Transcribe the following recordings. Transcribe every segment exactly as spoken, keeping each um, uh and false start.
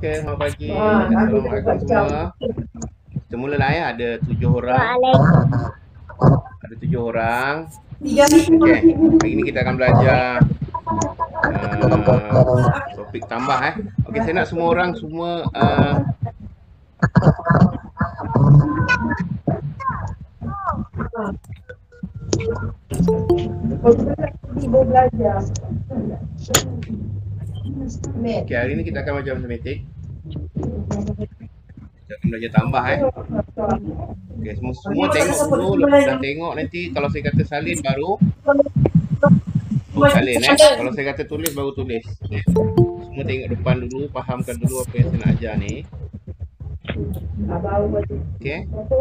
Okey, selamat pagi. Assalamualaikum semua. Kita mula lah ya. Ada tujuh orang. Ada tujuh orang. Okey, hari ini kita akan belajar uh, topik tambah eh. Okey, saya nak semua orang semua uh, Okey, hari ini kita akan belajar matematik. Kita akan belajar tambah eh. Okey, semua semua tengok dulu. Dah tengok nanti kalau saya kata salin baru oh, salin eh. Kalau saya kata tulis baru tulis. Okay. Semua tengok depan dulu, fahamkan dulu apa yang saya nak ajar ni. Okey.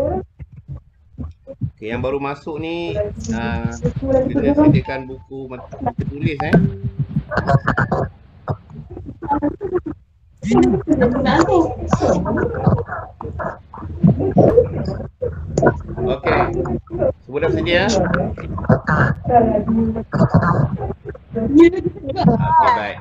Okey, yang baru masuk ni uh, kita sediakan buku buku tulis eh. Okey. Semua dah sedia? Okey, baik.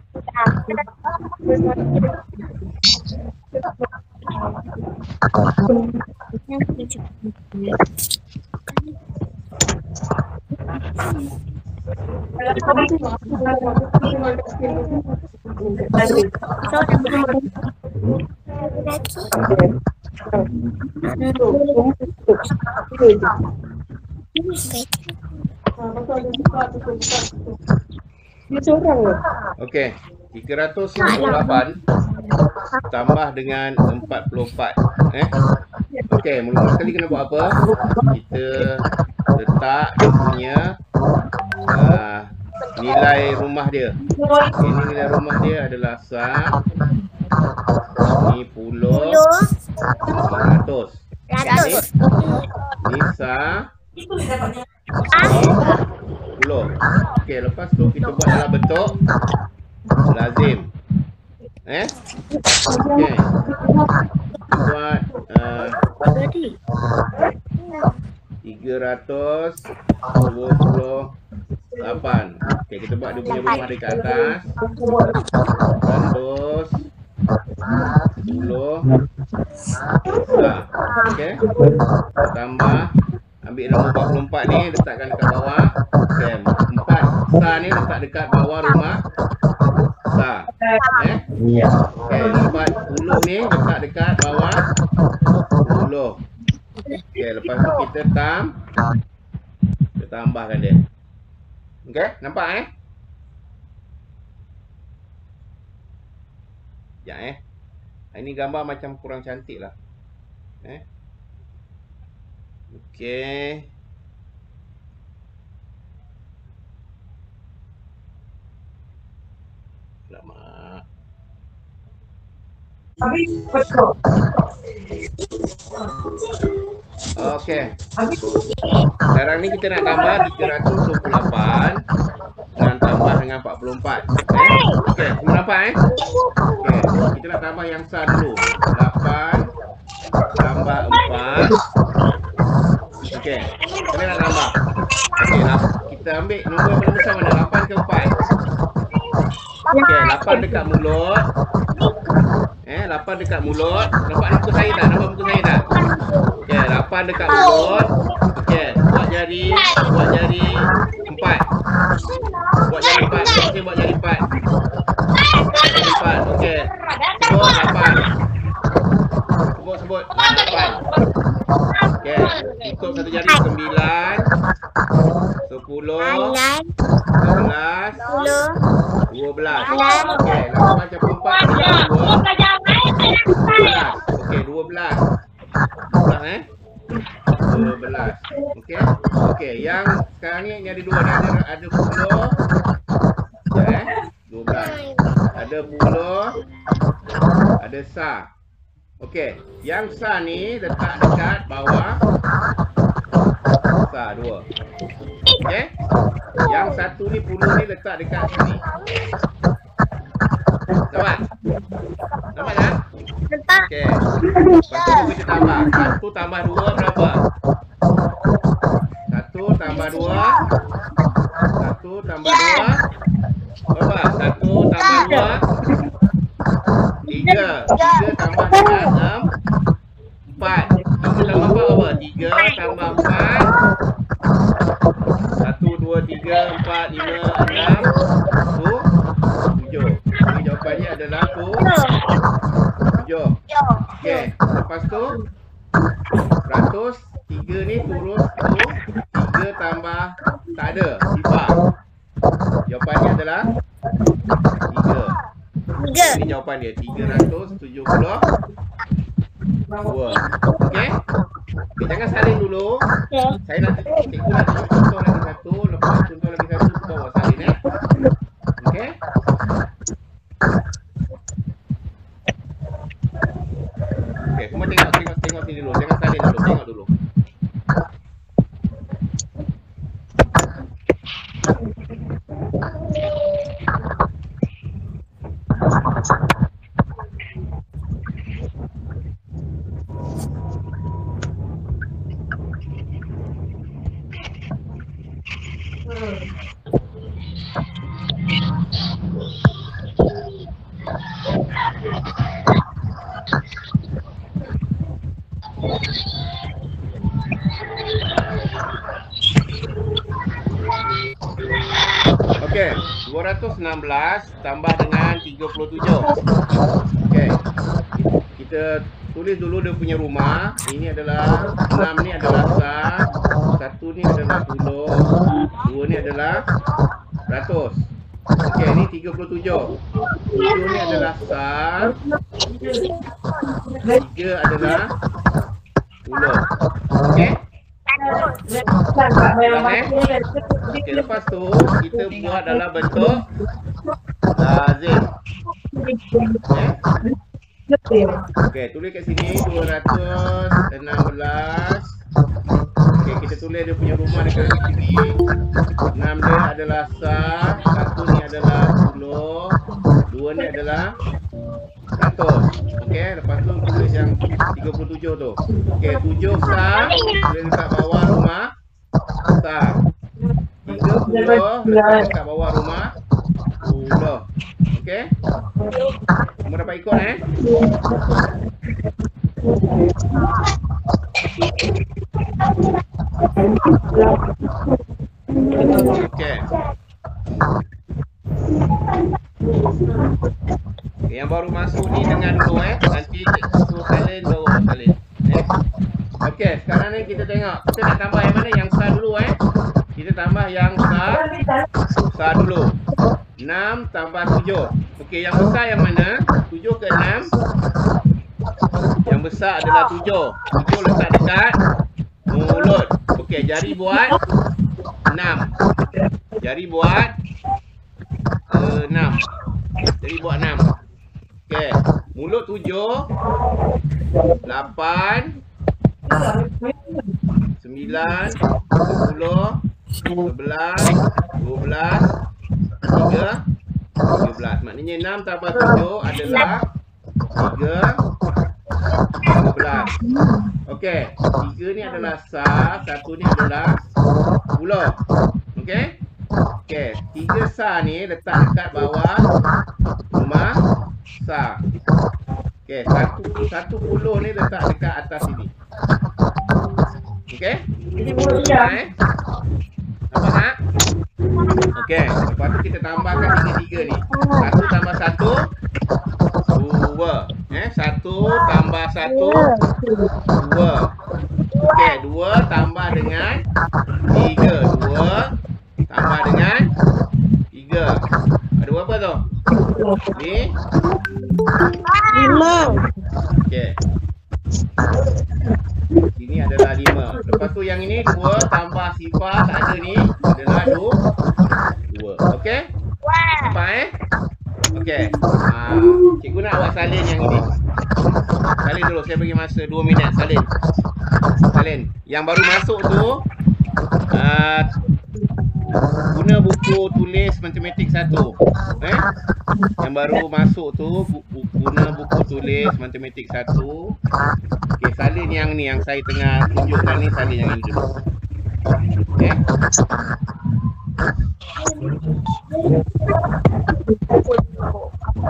Okey, tiga ratus lima puluh lapan tambah dengan empat puluh empat eh. Okey, mula-mula sekali kena buat apa? Kita letak dia punya uh, nilai rumah dia. Okay, ini nilai rumah dia adalah sah. Ini puluh, ratus. Ini sah. Puluh. Okey, lepas tu kita buat dalam bentuk lazim. Eh? Okey. Buat uh, tiga ratus dua puluh lapan. Okey, kita buat dia punya rumah dekat atas. Ratus sepuluh. Dah. Okey. Tambah ambil nombor empat puluh empat ni letakkan dekat bawah. Okey, empat sah ni letak dekat bawah rumah sah. Eh? Ya. Okey, empat puluh ni letak dekat bawah puluh. Okey, lepas tu kita tam kita tambahkan dia. Okey, nampak eh? Ya eh. Ini gambar macam kurang cantik lah. Eh? Okey. Lama. Okey. Sekarang ni kita nak tambah tiga ratus dua puluh lapan dan tambah dengan empat puluh empat. Eh? Okey, semua nampak eh? Okey, kita nak tambah yang sah dulu. lapan tambah empat. Okey, kita nak tambah. Okey, kita ambil nombor yang paling besar mana? lapan ke empat? Okey, lapan dekat mulut. Eh, lapan dekat mulut. Nampak muka saya tak? Nampak muka saya tak? Okey, lapan dekat mulut. Okey, buat jari, buat jari empat. Buat jari empat. Okey, buat jari empat. Jari empat. Okey. Sebut lapan. Sebut sebut lapan. Okey, tutup satu jari sembilan. sepuluh. sebelas. dua belas. Okey, lapan macam empat dengan dua. Okey, dua belas. dua belas eh? dua belas. Okey. Okey, yang sekarang ni, ni ada dua. Ni ada ada puluh. Ya eh? dua belas. Ada puluh. Ada sah. Okey, yang sah ni letak dekat bawah sah dua. Okey. Yang satu ni puluh ni letak dekat sini. Nampak? Nampak tak? Nampak. Okey. Lepas tu kita tambah. Satu tambah dua berapa? Satu tambah dua. Satu tambah dua. Berapa? Satu tambah dua. Tiga. Tiga tambah dengan enam. Empat. Tiga tambah empat apa? Tiga tambah empat. Satu, dua, tiga, empat, lima, enam. Tu. Tujuh. Jadi jawapannya adalah tu. Tujuh. Okey. Lepas tu. Ratus. Tiga ni turun tu. Tiga tambah. Tak ada. Sifar. Jawapannya adalah. Tiga. Tiga. Ini jawapan dia. Tiga ratus tujuh puluh dua. Okey. Okay, jangan salin dulu. Okay. Saya nak cikgu nak tunjuk contoh lagi satu. Lepas contoh lagi satu, kita bawa salin eh. Okey. Okey, semua tengok tengok tengok sini dulu. Jangan salin dulu. Tengok dulu. Okey, dua ratus enam belas tambah dengan tiga puluh tujuh. Okey. Kita tulis dulu dia punya rumah. Ini adalah enam ni adalah sah, satu ni adalah puluh, dua ni adalah ratus. Okey, ni tiga puluh tujuh. tujuh ni adalah sah, tiga adalah puluh. Okey. Okay, lepas tu kita buat dalam bentuk lazim. Okay. Okay, tulis kat sini dua ratus enam belas. Okay, kita tulis dia punya rumah dekat sini. enam dia adalah sah, satu ni adalah puluh, dua ni adalah ratus. Okey, lepas tu tulis yang tiga puluh tujuh tu. Okey, tujuh sah, tulis dekat bawah rumah sah. tiga puluh letak dekat bawah rumah puluh. Okey. Semua dapat ikut eh? Okey. Yang baru masuk ni dengan dulu eh. Nanti suruh salin baru salin. Eh. Okey, sekarang ni kita tengok. Kita nak tambah yang mana? Yang sah dulu eh. Kita tambah yang sah. Sah dulu. enam tambah tujuh. Okey, yang besar yang mana? tujuh ke enam? Yang besar adalah tujuh. tujuh letak dekat mulut. Okey, jari buat enam. Jari buat uh, enam. Jari buat enam. Okey, mulut tujuh, lapan, sembilan, sepuluh, sebelas, dua belas, tiga, tiga belas. Maknanya enam tambah tujuh adalah tiga, tiga belas. Okey, tiga ni adalah sah, satu ni adalah puluh. Okey? Okey, tiga sah ni letak dekat bawah rumah sah. Okey, satu satu puluh ni letak dekat atas sini. Okey? Nampak eh? Nampak tak? Okey, lepas tu kita tambahkan tiga-tiga ni. Satu tambah satu, dua. Eh, satu tambah satu, dua. Okey, dua tambah dengan tiga. Dua tambah dengan tiga. Ada berapa tu? Ni? Lima. Okey. Ini adalah lima. Lepas tu yang ini dua tambah sifar tak ada ni adalah dua. Dua. Okey? Nampak eh? Okey. Ha, cikgu nak buat salin yang ini. Salin dulu. Saya bagi masa dua minit salin. Salin. Yang baru masuk tu uh, guna buku tulis matematik satu. Eh? Yang baru masuk tu bu bu guna buku tulis matematik satu. Okey, salin yang ni yang saya tengah tunjukkan ni, salin yang ini dulu. Okey.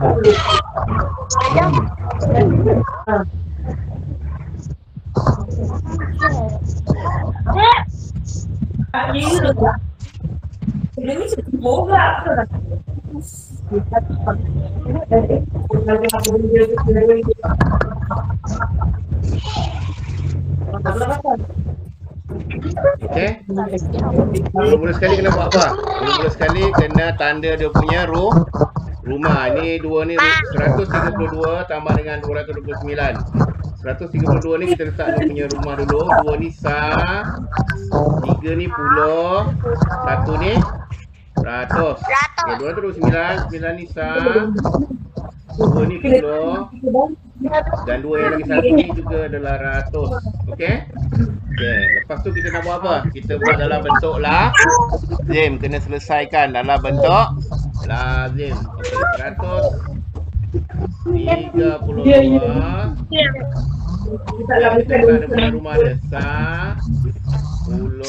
Okey. Mula-mula sekali kena buat apa? Mula-mula sekali kena tanda dia punya ru rumah. Ni dua ni seratus tiga puluh dua tambah dengan dua ratus dua puluh sembilan. seratus tiga puluh dua ni kita letak dia punya rumah dulu. Dua ni sah. Tiga ni puluh. Satu ni ratus. Okay, dua ratus dua puluh sembilan. Sembilan ni sah. Dua ni puluh. Dan dua yang lagi satu ni juga adalah ratus. Okey. Okey. Lepas tu kita nak buat apa? Kita buat dalam bentuk lazim. Kena selesaikan dalam bentuk lazim. Okey. Seratus tiga puluh dua. Kita ada punya rumah dia. Sah. Puluh.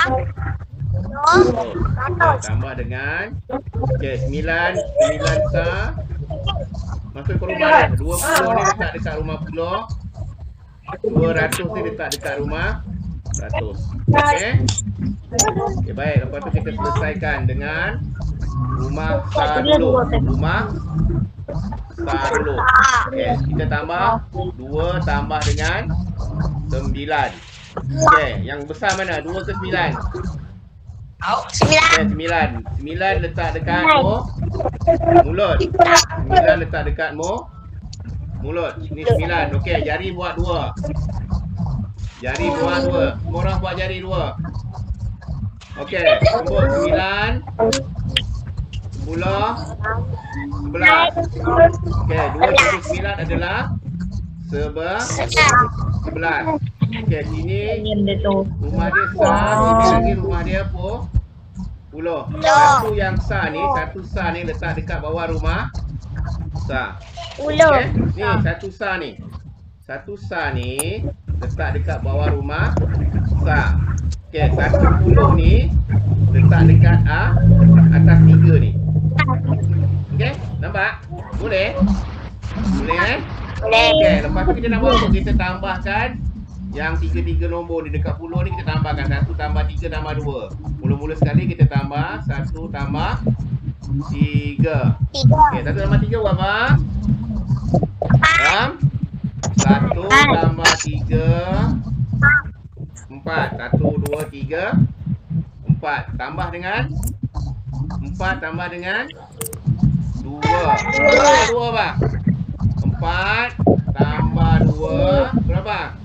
Puluh. Tambah dengan. Okey. Sembilan. Sembilan sah. Masuk ke rumah dia. Dua puluh ni letak dekat rumah puluh. Dua ratus ni letak dekat rumah ratus. Okey. Okey, baik. Lepas tu kita selesaikan dengan rumah sah dulu. Rumah sah dulu. Okey, kita tambah dua tambah dengan sembilan. Okey, yang besar mana? dua ke sembilan? Sembilan. Sembilan. Sembilan letak dekat mu mulut. Sembilan letak dekat mu mulut. Ni sembilan. Okey, jari buat dua. Jari buat dua. Semua orang buat jari dua. Okey, sebut sembilan. Sepuluh. Sebelas. Okey, dua jari sembilan adalah sebelas. Sebelas. Okey, sini rumah dia sah. Sini lagi rumah dia apa? Puluh. Satu yang sah ni, satu sah ni letak dekat bawah rumah sah. Okey, ni satu sah ni. Satu sah ni letak dekat bawah rumah sah. Okey, satu puluh ni letak dekat ah, atas tiga ni. Okey, nampak? Boleh? Boleh eh? Boleh. Okey, lepas tu kita nak buat apa? Kita tambahkan yang tiga-tiga nombor ni dekat puluh ni kita tambahkan. Satu tambah tiga tambah dua. Mula-mula sekali kita tambah satu tambah tiga. Okey, satu tambah tiga berapa? Faham? Satu tambah tiga. Empat. Satu, dua, tiga. Empat. Tambah dengan? Empat tambah dengan? Dua. Dua, dua apa? Empat tambah dua. Berapa?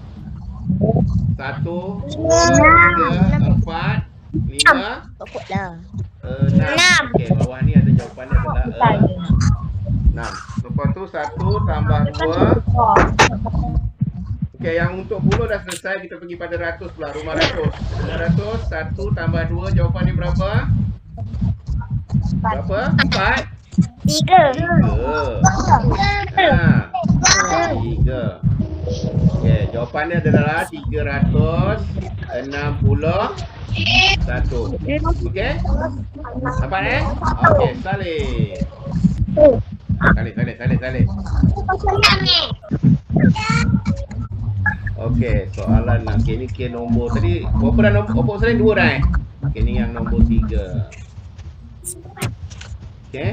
Satu, dua, tiga, empat, lima, enam. Okey, bawah ni ada jawapannya adalah enam. Lepas tu satu tambah dua. Okey, yang untuk puluh dah selesai. Kita pergi pada ratus pula. Rumah ratus. Rumah ratus. Satu tambah dua. Jawapan ni berapa? Berapa? Empat? Tiga. Tiga. Ha. Tiga. Okey, jawapannya adalah tiga ratus enam puluh satu. Okey? Dapat eh? Okey, salin. Salin, salin, salin, salin. Okey, soalan nak. Okey, ni ke nombor tadi. Berapa dah nombor? Berapa salin? Dua dah eh? Okey, ni yang nombor tiga. Okey.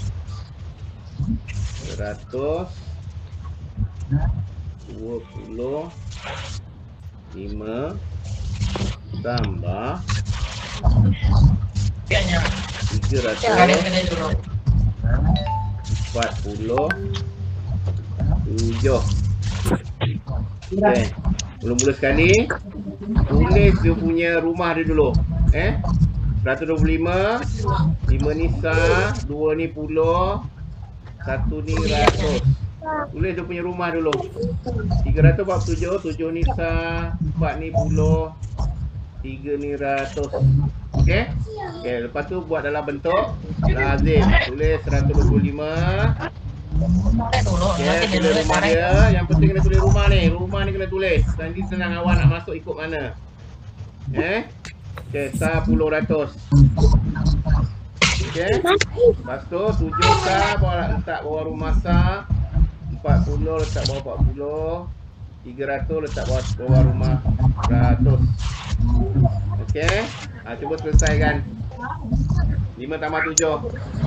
Seratus dua puluh lima tambah tiga ratus empat puluh tujuh. Okay. Mula-mula sekali tulis dia punya rumah dia dulu. Eh, seratus dua puluh lima. Lima ni sah. Dua ni puluh. Satu ni ratus. Tulis dia punya rumah dulu. Tiga ratus empat puluh tujuh. Tujuh ni sah. Empat ni puluh. Tiga ni ratus. Okey. Okey, lepas tu buat dalam bentuk lazim. Tulis seratus dua puluh lima. Okey, tulis rumah dia. Yang penting kena tulis rumah ni. Rumah ni kena tulis. Nanti senang awak nak masuk ikut mana. Eh. Okey, sah puluh ratus. Okey. Lepas tu tujuh sah bawa letak bawah rumah sah. empat puluh letak bawah empat puluh. tiga ratus letak bawah, bawah rumah ratus. Okey. Ha, cuba selesaikan. lima tambah tujuh.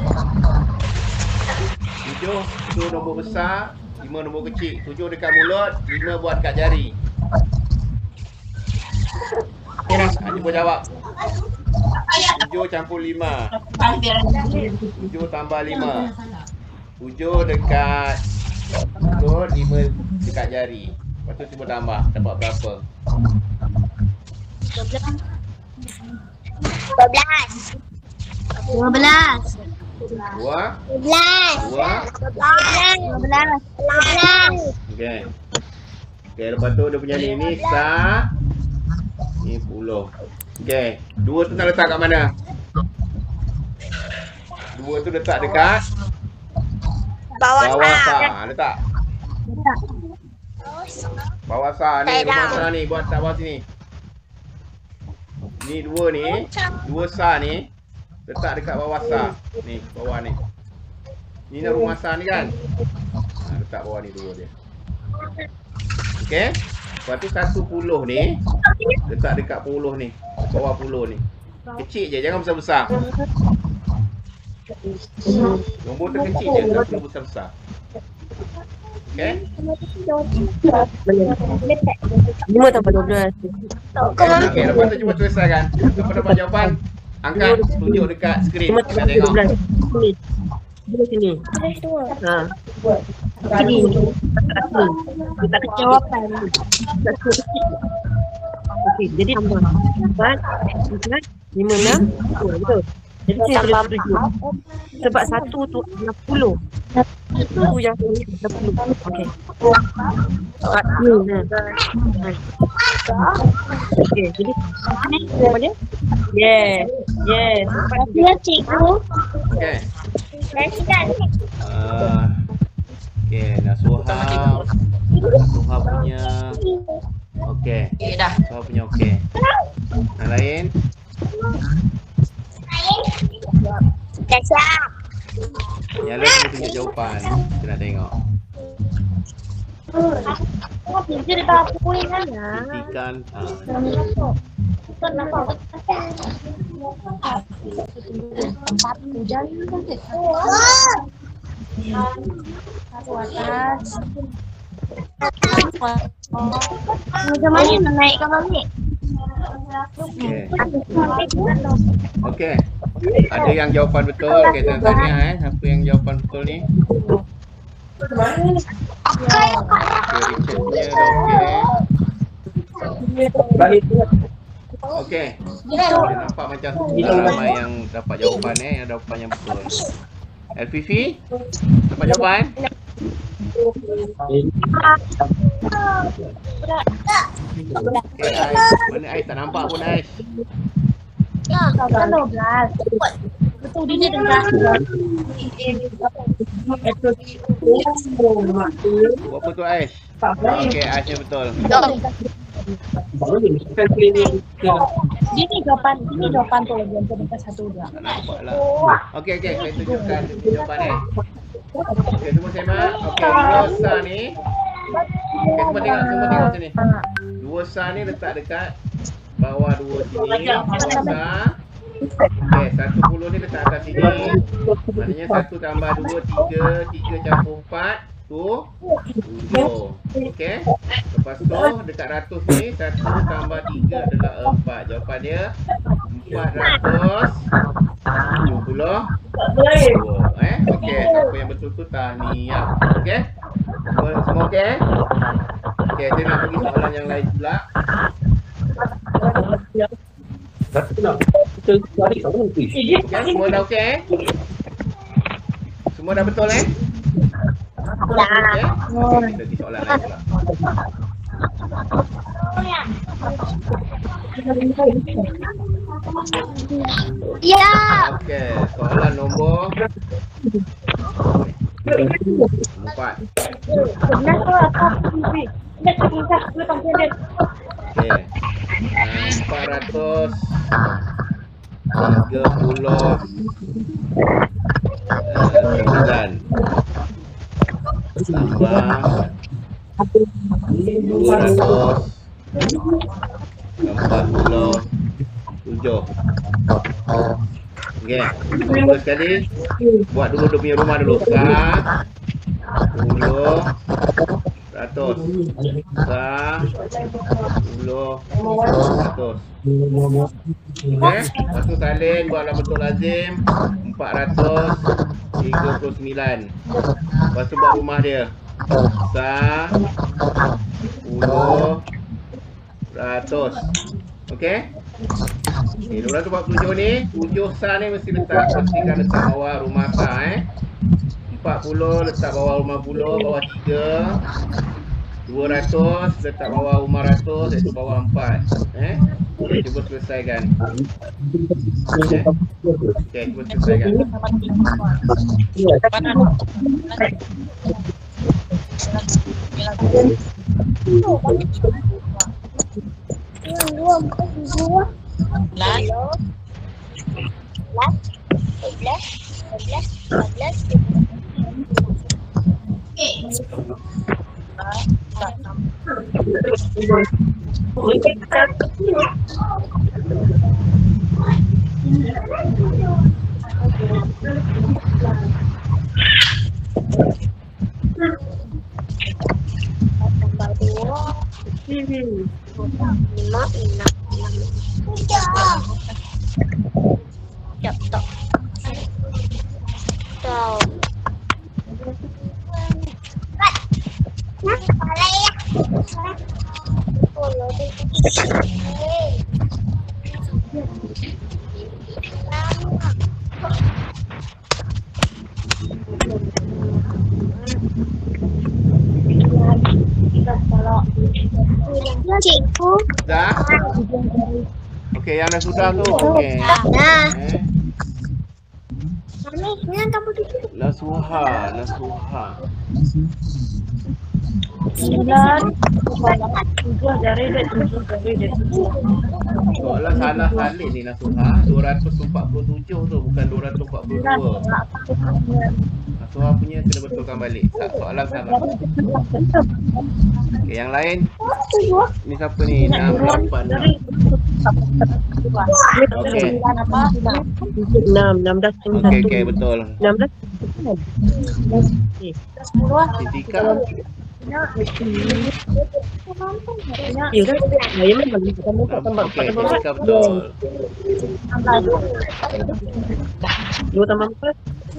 tujuh tu nombor besar, lima nombor kecil. tujuh dekat mulut, lima buat kat jari. Ha, cuba jawab. tujuh campur lima. tujuh tambah lima. tujuh dekat mulut, lima dekat jari. Lepas tu cuba tambah, dapat berapa? dua belas. dua belas. Dua? dua belas. Dua? dua belas. dua belas. Okey. Okey, lepas tu dia punya ni, ni sah. Ni puluh. Okey, dua tu nak letak kat mana? Dua tu letak dekat Bawah bawah sah. sah. Letak. Bawah sah ni, rumah sah ni, buat tak bawah sini. Ni dua ni, dua sah ni letak dekat bawah sah. Ni, bawah ni. Ni nak rumah sah ni kan? Ha, letak bawah ni dua dia. Okey. Lepas tu satu puluh ni letak dekat puluh ni, bawah puluh ni. Kecil je, jangan besar-besar. Nombor terkecil je, tak perlu besar-besar. Okey? lima tambah dua belas. Okey, lepas tu cuba selesaikan. Siapa dapat jawapan? Angkat, tunjuk dekat skrin. lima Kita tambah dua tengok. belas. Sini. Dua sini. Ha. Sini. Satu. Kita kecil. Jawapan. Satu kecil. Okey, jadi tambah. Empat, empat, lima, enam, dua. Betul. Jadi saya boleh tujuh. Sebab satu tu enam puluh. Itu yang enam puluh. Okey. Satu. Okey, jadi apa dia? Yes. Yes. Ya, cikgu. Okey. Saya Uh, Okey, Nasuha. Nasuha punya. Okey. Okey dah. Nasuha punya okey. Yang lain? dah siap. Yang lain kita tunjuk jawapan. Kita nak tengok. Oh, pintu dekat aku ni sana. Buktikan. Ha. Bukan nampak. Empat hujan. Satu atas. Macam mana nak naikkan balik? Okey. Okey. Ada yang jawapan betul. Okey, tanya eh. Siapa yang jawapan betul ni? Okey, Richard punya dah okey. Okey. Boleh nampak macam dah ramai yang dapat jawapan eh, yang jawapan yang betul. L P V dapat jawapan? Okay, Ais. Mana Ais? Tak nampak pun Ais. Ya, kan dua belas. Betul dia dengar. Berapa tu Ais? Okey, Aisnya betul. Ini jawapan, ini jawapan tu lagi untuk dekat satu dia. Tak nampak lah. Okey, okey. Saya tunjukkan jawapan eh. Okey, semua semak. Okey, dua sah ni. Okey, semua tengok. Semua tengok sini. Dua sah ni letak dekat bawah dua sini. Dua sah. Okey, satu puluh ni letak atas sini. Maknanya satu tambah dua, tiga. Tiga campur empat. Tu tujuh. Okey. Lepas tu dekat ratus ni satu tambah tiga adalah empat. Jawapan dia empat ratus tujuh puluh dua. Eh, okey. Siapa yang betul tu tahniah. Okey. Semua, semua okey? Okey, saya nak pergi soalan yang lain pula. Okey, semua dah okey? Semua dah betul eh? Okey. Okey, kita pergi soalan lain pula. Ya. Okey, soalan nombor empat. Kenapa aku pilih? Nak kita kita panggil dia. Okey. empat ratus tiga puluh sembilan. Tambah dua ratus empat puluh tujuh. Okey, cuba sekali. Buat dulu dia punya rumah dulu. Sah sepuluh ratus. Sah sepuluh ratus. Okey, lepas tu salin buat dalam bentuk lazim empat ratus tiga puluh sembilan. Lepas tu buat rumah dia. Sah sepuluh ratus. Okey. Ni dua ratus empat puluh tujuh ni, tujuh sah ni mesti letak, pastikan letak bawah rumah sah eh. empat puluh letak bawah rumah puluh, bawah tiga. dua ratus letak bawah rumah ratus, iaitu bawah empat. Eh. Okay, cuba selesaikan. Eh. Okey, cuba selesaikan. Cikgu. Dah? Okey, yang dah sudah tu. Okey. Dah. Eh. Mami, ni yang kamu tuju. Nasuha, nasuha. Sembilan. Tujuh dari dia tujuh dari dia. Soalan salah salin ni nasuha. dua ratus empat puluh tujuh tu, bukan dua ratus empat puluh dua. Nasuha punya kena betulkan balik. Soalan salah. Okey, yang lain. Ni siapa ni? enam lapan. Okey. Enam, enam belas. Okey, okey, betul. Enam belas. Titika. Ya dah. Saya memang kamu tak tambah. Okey, titika betul. Dua tambah empat.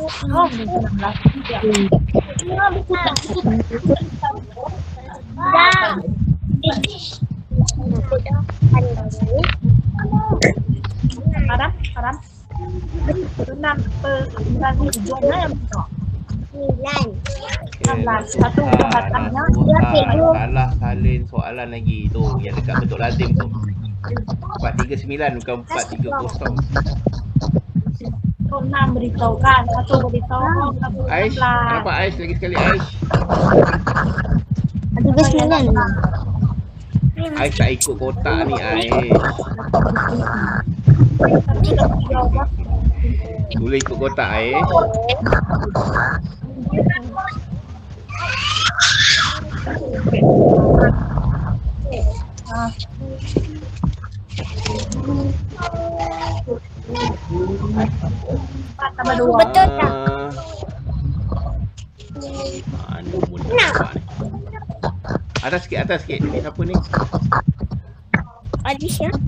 Haram, haram. Enam per sembilan tujuhnya yang betul. Sembilan. Enam satu batangnya dia tujuh. Salah salin soalan lagi tu yang dekat bentuk lazim tu. empat tiga sembilan bukan empat tiga kosong. Enam beritahu kan, satu beritahu. Aish, nampak Aish lagi sekali Aish. Tiga sembilan. Aish tak ikut kotak ni Aish. Boleh ikut kotak Aish. Tambah dua. Betul tak? Mana mudah nampak ni. Atas sikit, atas sikit. Ni siapa ni? Adis ya?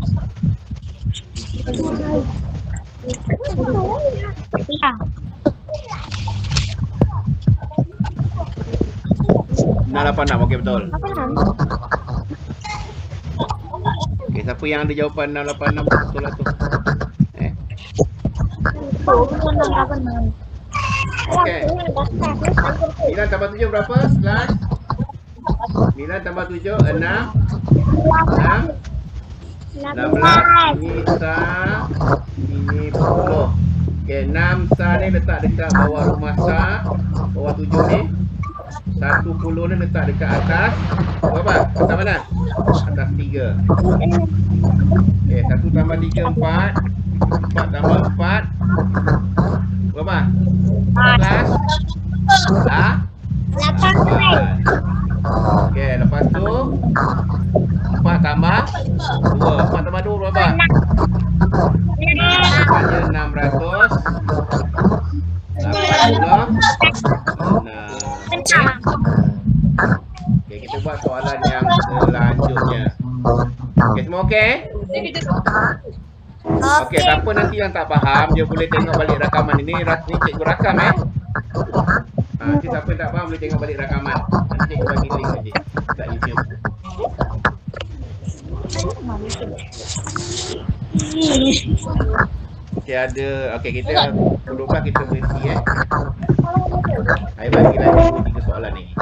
Ya. enam lapan enam, okey betul. Apa nama? Okey, siapa yang ada jawapan enam lapan enam betul lah tu. Eh. enam lapan enam. Okey. sembilan tambah tujuh berapa? Sebelas. sembilan tambah tujuh, enam. enam. enam belas. Ini sah. Ini sepuluh. Okey, enam sah ni letak dekat bawah rumah sah. Bawah tujuh ni. satu puluh ni letak dekat atas. Berapa? Atas mana? Atas tiga. Okey, satu tambah tiga, empat. empat tambah empat. Berapa? empat belas. Ah? lapan. Okey, lepas tu empat tambah dua. empat tambah dua berapa? Maknanya enam ratus lapan puluh enam. Okey, kita buat soalan yang selanjutnya. Okey, semua okey? Okey, siapa nanti yang tak faham, dia boleh tengok balik rakaman ini. Ni cikgu rakam eh. Ha, nanti siapa yang tak faham boleh tengok balik rakaman. Nanti cikgu bagi link nanti kat YouTube. Okey, ada. Okey, kita pukul dua belas kita berhenti eh. Saya bagi lagi tiga soalan ni.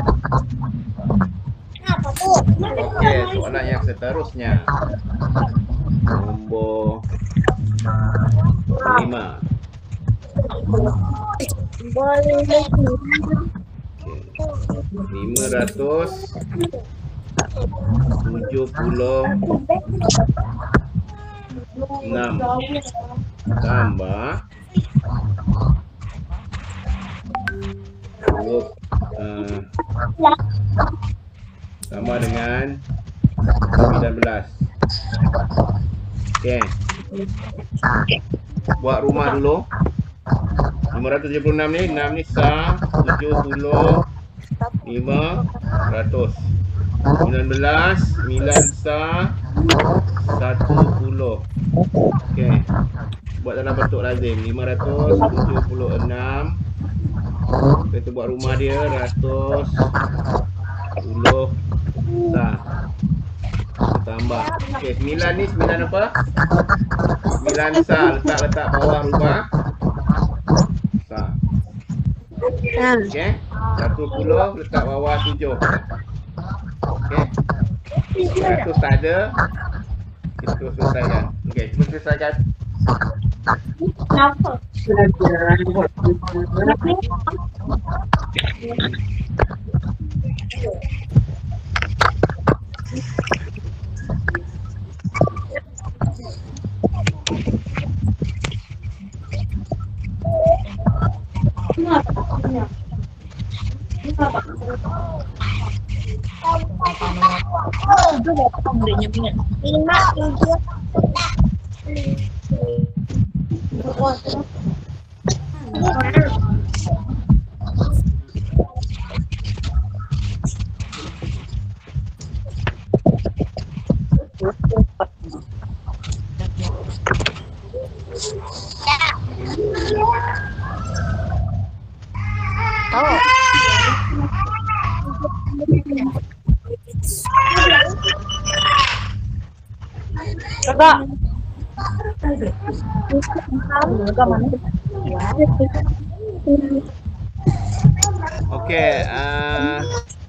Okey, soalan yang seterusnya. Nombor lima. Lima ratus tujuh puluh enam tambah dua, uh, sama dengan sembilan belas. Okey. Buat rumah dulu. lima ratus tujuh puluh enam ni, enam ni sah, tujuh puluh lima ratus. sembilan belas, sembilan sah, satu puluh. Okey. Buat dalam bentuk lazim. lima ratus tujuh puluh enam. Kita buat rumah dia ratus puluh sah. Tambah. Okey, sembilan ni sembilan apa? sembilan sah, letak-letak bawah rumah. Sah. Okey. satu puluh letak bawah tujuh. Okey. seratus tak ada. Kita terus selesaikan. Okey, cuba selesaikan. Kenapa? Lima, tujuh, coba. Okey, uh,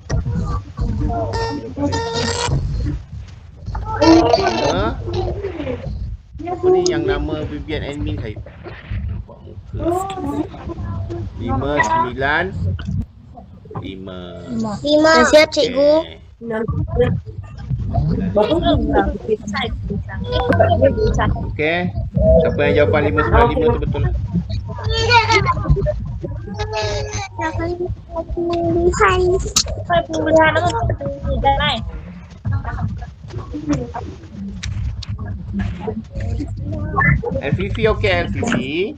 uh, apa ni yang nama Vivian admin saya nampak muka. lima sembilan lima. Lima. Siap cikgu. Okey. Siapa yang jawapan lima sembilan lima tu betul? Pemilihan itu tidak naik. L V V okey, L V V.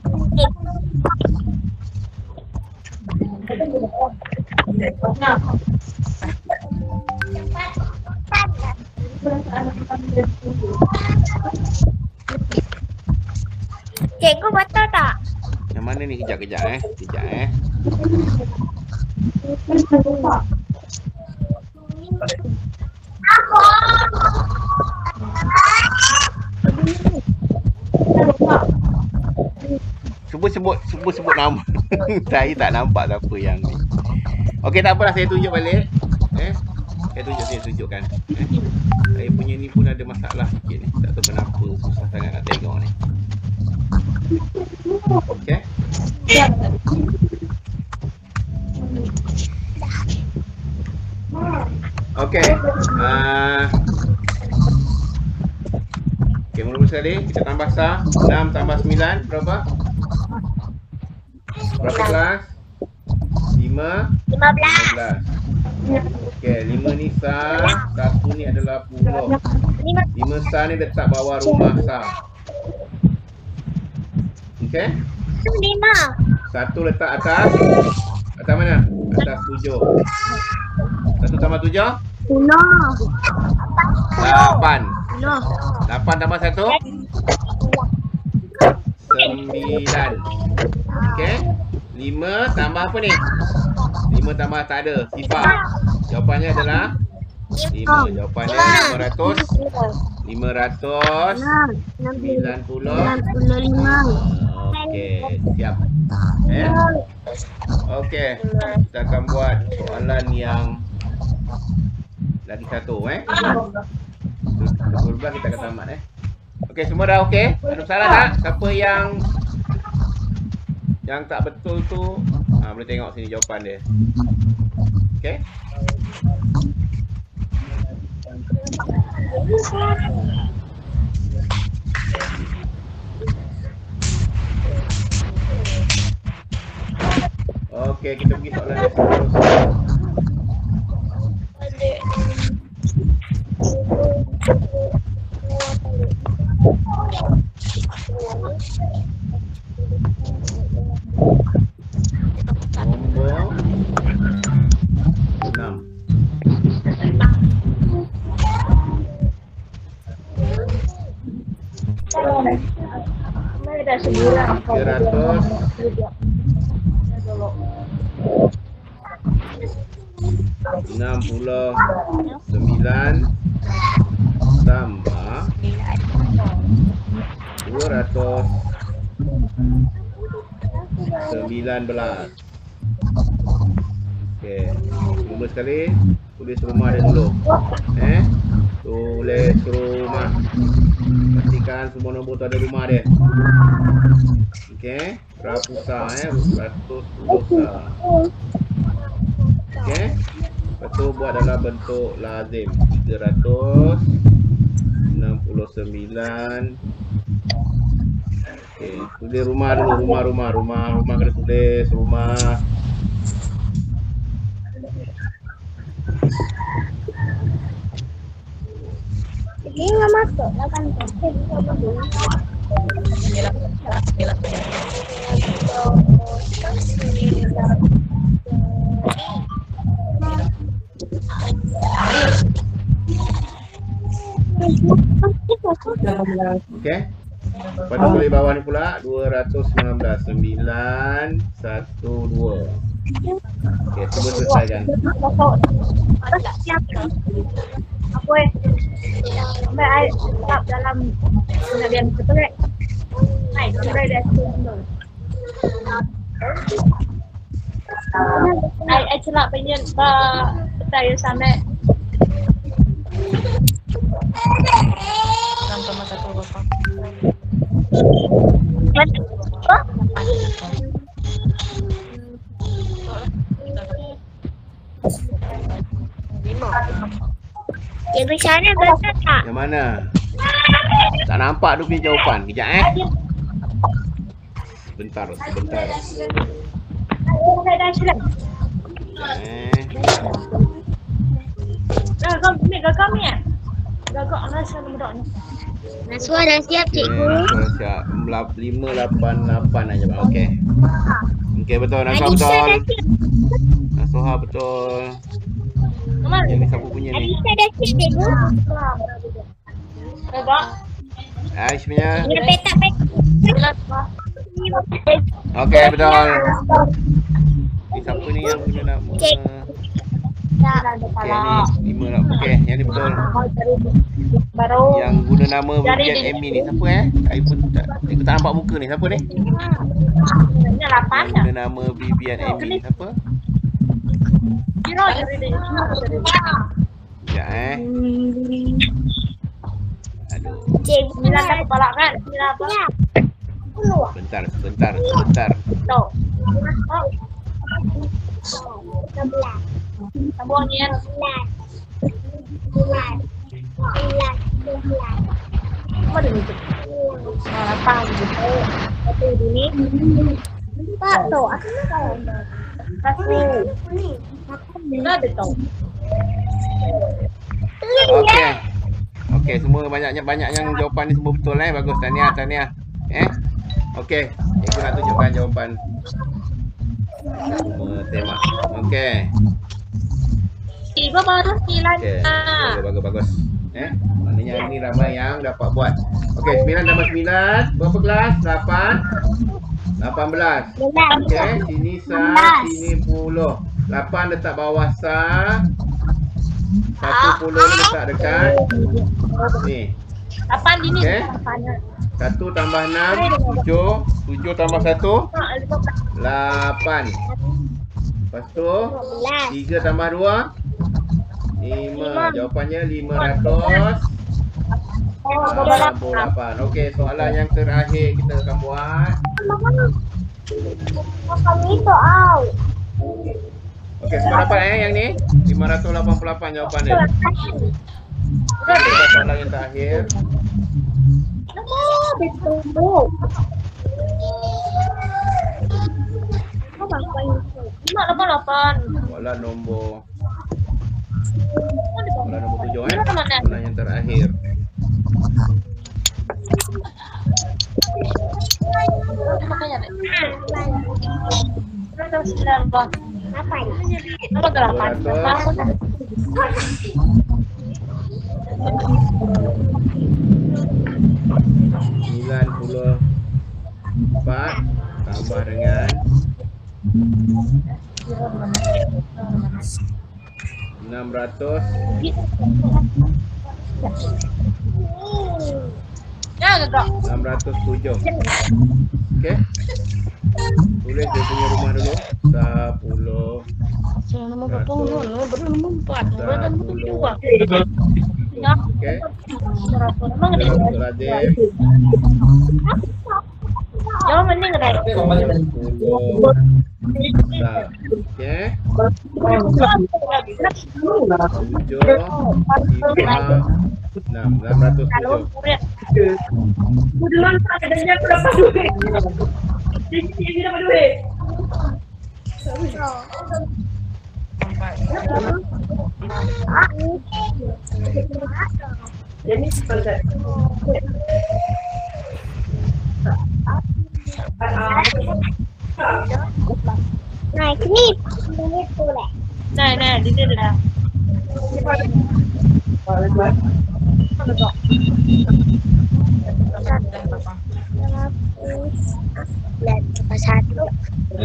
Cikgu betul tak? Yang mana ni? Kejap-kejap eh. Kejap eh. Cuba sebut, cuba sebut nama. Saya tak nampak siapa yang ni. Okey, tak apalah, saya tunjuk balik. Eh. Saya tunjuk, saya tunjukkan. Eh. Saya punya ni pun ada masalah sikit ni. Tak tahu kenapa susah sangat nak tengok ni. Okey. Okey. Uh, Okey, mula-mula sekali kita tambah sah. enam tambah sembilan berapa? Berapa kelas? Lima. Lima belas. belas. Okey, lima ni sah. Satu ni adalah puluh. Lima sah ni letak bawah rumah sah. Okey? Lima. Satu letak atas. Atas mana? Atas tujuh. Satu tambah tujuh? Puluh. Lapan. Puluh. Lapan tambah satu? Sembilan. Okey? Lima tambah apa ni? Lima tambah tak ada. Sifar. Jawapannya adalah lima. Jawapannya lima ratus. Lima ratus. Sembilan puluh. Puluh lima. Okey. Siap. Eh? Okey. Kita akan buat soalan yang lagi satu eh. Pukul dua belas kita akan tamat eh. Okey, semua dah okey? Ada salah tak? Siapa yang yang tak betul tu, ha, boleh tengok sini jawapan dia. Okey? Okey, kita pergi soalan yang seterusnya. Nombor enam. Ada sembilan. Tiga ratus enam puluh sembilan tambah dua ratus sembilan belas. Okey, cuba sekali tulis rumah dia dulu. Eh, tulis rumah. Pastikan semua nombor tu ada rumah dia. Okey, Rapusa eh, ratus puluh. Okey. Lepas tu buat dalam bentuk lazim. tiga ratus enam puluh sembilan. Okey, tulis rumah dulu, rumah rumah rumah rumah kena tulis rumah. Ini enggak masuk lah kan. Okey. Lepas tu tulis bawah ni pula dua ratus sembilan belas. sembilan satu dua. Okey, cuba selesaikan. Apa eh? Sampai air tetap dalam penalian betul eh? Hai, sampai dah semua. Ai ai celak penyen ba petai sampai. Sampai masa tu berapa? Ya sana betul tak? Yang mana? Tak nampak tu punya jawapan. Kejap eh. Sebentar, sebentar. Saya dah celak. Eh. Dah kau ni gagak ni ah. Gagak rasa mudah ni. Naswa dah siap cikgu. Dah siap. lima lapan lapan aja bang. Okey. Okey betul. Naswa betul. Naswa betul. Amal. Yang ni siapa punya ni? Adisa dah siap cikgu. Gagak. Aish punya. Ini petak-petak. Okey betul. Ni siapa ni yang punya nama? Okey ni lima lah. Okey yang ni betul. Baru Yang guna nama Vivian Amy ni siapa eh? Saya pun tak, saya tak nampak muka ni. Siapa ni? ini lapan Yang guna nama Vivian Amy ni siapa? Kira dari dia. Ya eh. Aduh. Cikgu sembilan kepala kan? Sembilan apa? Bentar, bentar, bentar. Tuh. Oh. Sebelas. Sambung ni kan? Sebelas. Sebelas. Sebelas. Sebelas. Apa dia itu? Lapan gitu. Satu ini. Pak, tuh. Satu. Enggak ada tahu. Okey. Okey, semua banyaknya banyak yang jawapan ni semua betul eh. Bagus, tahniah, tahniah. Eh? Okey, cikgu nak tunjukkan jawapan semua tema. Okey. Ibu baru sembilan. Okey, bagus, bagus, bagus. Eh? Maknanya ni ramai yang dapat buat. Okey, sembilan tambah sembilan, berapa kelas? lapan. lapan belas. Okey, sini sah, sini puluh. lapan letak bawah sah. satu puluh ni letak dekat ni. Lapan di ni. Okey. satu tambah enam, tujuh. tujuh tambah satu, lapan. Lepas tu, tiga tambah dua, lima. Jawapannya lima ratus enam puluh lapan. Okey, soalan yang terakhir kita akan buat. Kami soal. Okey, semua dapat eh yang ni? lima ratus lapan puluh lapan jawapan dia. Kita soalan yang terakhir. Oh, betul. lima lapan lapan. Soalan nombor Soalan nombor tujuh eh. Soalan yang terakhir. sembilan puluh empat tambah dengan enam ratus. enam ratus tujuh. Okey. Tulis dia punya rumah dulu. sepuluh. Nombor berapa? Nombor nombor empat. Nombor tujuh. Okey. Untuk Radif. Jawab mending dah. sepuluh. Okey. tujuh. lima. enam. enam ratus tujuh. Bulan adanya berapa duit? Ini berapa duit? Jadi sebentar. Naik ni, ini boleh. Nah, nah, di sini dah. Satu.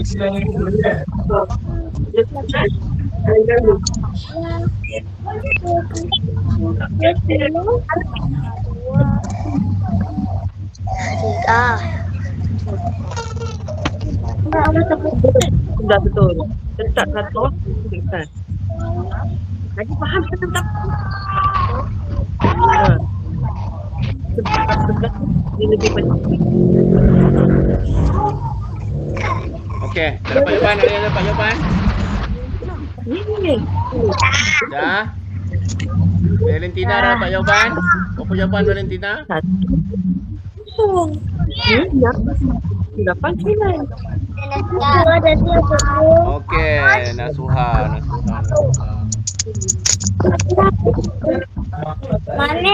Tiga. Sudah betul. Tetap satu. Tetap. Lagi faham kita tetap. Sebab ini lebih penting. Okey, dah dapat jawapan, ada yang dapat jawapan? Ini. Dah. Valentina dah dapat jawapan? Apa jawapan Valentina? Satu. Ya. Lapan sembilan. Okey, Nasuha, Nasuha, Nasuha. Mana?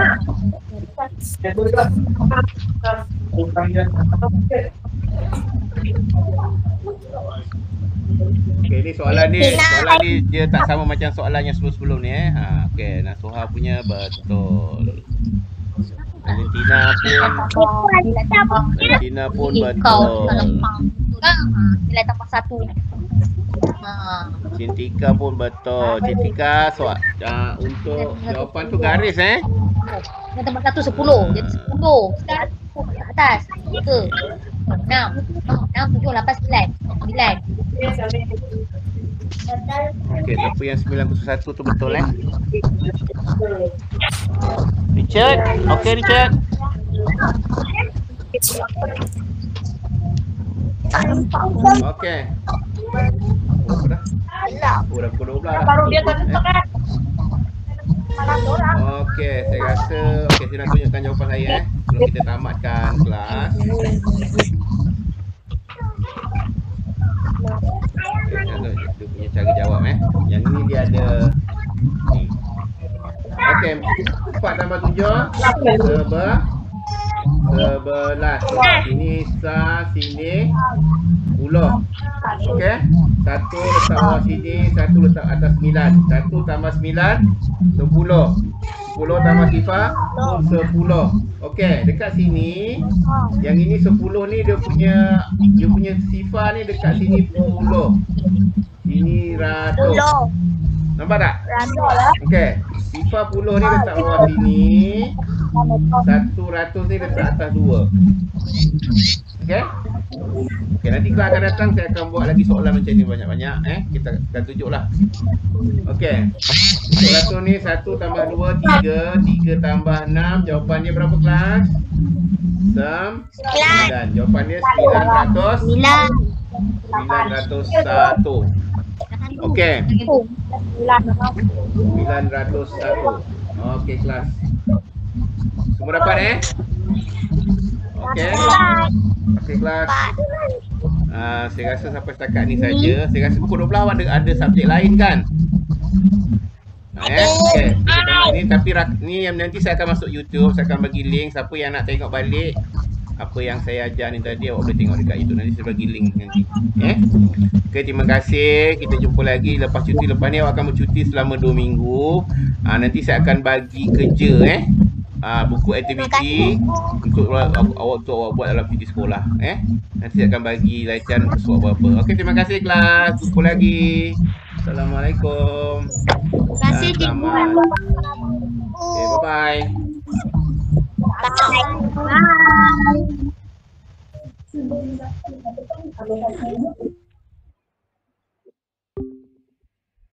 Okey, ni soalan ni, soalan ni dia tak sama macam soalan yang sebelum-sebelum ni eh. Ha, okey, Nasuha punya betul. Valentina pun Valentina pun betul. Nilai tambah satu. Ha. Cintika pun betul. Cintika soal uh, untuk jawapan tu garis eh. Nilai tambah satu sepuluh. Jadi sepuluh. Ke atas. Ke. Enam. Enam, tujuh, lapan, sembilan. Sembilan. Okey, siapa yang sembilan puluh satu tu betul eh? Richard. Okey Richard. Okey. Oh, dah. Oh, dah pukul dua belas dah. Baru dia tutup kan. Okey, saya rasa okey saya nak tunjukkan jawapan saya eh. Sebelum kita tamatkan kelas. punya cara jawab eh. Yang ini dia ada ni. Okey, empat tambah tujuh sebe sebelas. Sini sa, sini puluh. Okey. Satu letak bawah sini, satu letak atas sembilan. Satu tambah sembilan, sepuluh. Sepuluh tambah sifar, sepuluh. Okey, dekat sini, yang ini sepuluh ni dia punya dia punya sifar ni dekat sini puluh. Ini ratus. Nampak tak? Okey, sifar puluh ni letak bawah sini. Satu ratus ni letak atas dua. Okey? Okey, nanti kelas akan datang saya akan buat lagi soalan macam ni banyak-banyak eh. Kita akan tunjuklah. Okey. Satu ni satu tambah dua, tiga. Tiga tambah enam. Jawapannya berapa kelas? Sembilan. Jawapannya sembilan ratus. Sembilan ratus satu. Okey. Sembilan ratus satu. Okey kelas. Semua dapat eh? Okey. Okey kelas. Uh, saya rasa sampai setakat ni saja. Saya rasa pukul dua belas ada ada subjek lain kan? Eh, okey. Ini tapi ni yang nanti saya akan masuk YouTube, saya akan bagi link siapa yang nak tengok balik apa yang saya ajar ni tadi, awak boleh tengok dekat YouTube. Nanti saya bagi link nanti. Eh. Okey, terima kasih. Kita jumpa lagi lepas cuti. Lepas ni awak akan bercuti selama dua minggu. Ah uh, nanti saya akan bagi kerja eh. Ah uh, buku aktiviti untuk awak untuk awak buat dalam cuti sekolah eh. Nanti saya akan bagi latihan untuk apa-apa. Okey, terima kasih kelas. Jumpa lagi. Assalamualaikum. Terima kasih cikgu. Okay, bye-bye. Bye. Bye.